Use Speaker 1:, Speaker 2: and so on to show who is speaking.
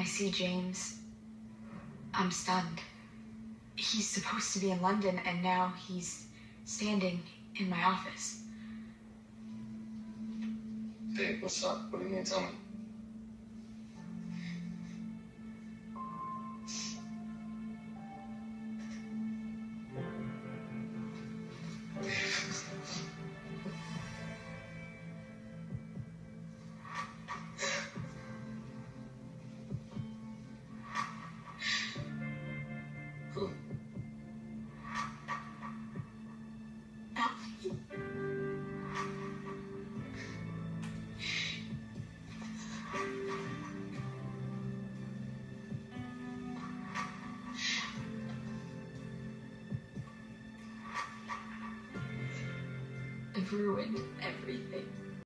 Speaker 1: I see James, I'm stunned. He's supposed to be in London, and now he's standing in my office.
Speaker 2: Babe, what's up? What are you gonna tell me? Who?
Speaker 1: Alfie. I've ruined everything.